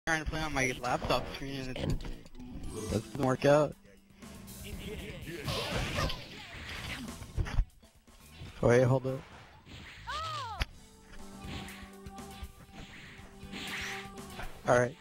trying to play on my laptop screen and it doesn't work out. Wait, hold up. Alright.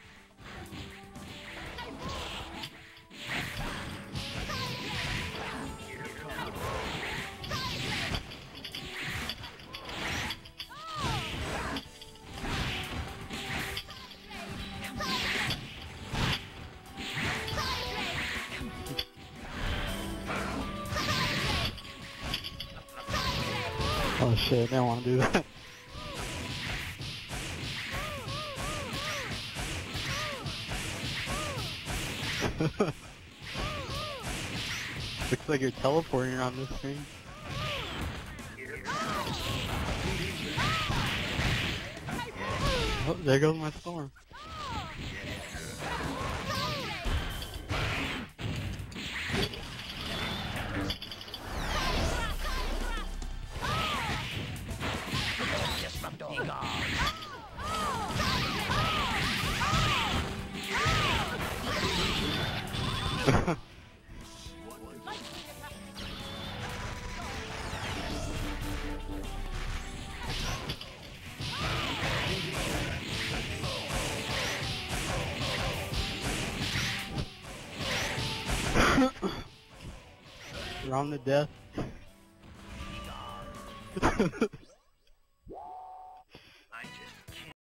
Oh shit, I didn't want to do that. Looks like you're teleporting on this screen. Oh, there goes my storm. Round to death.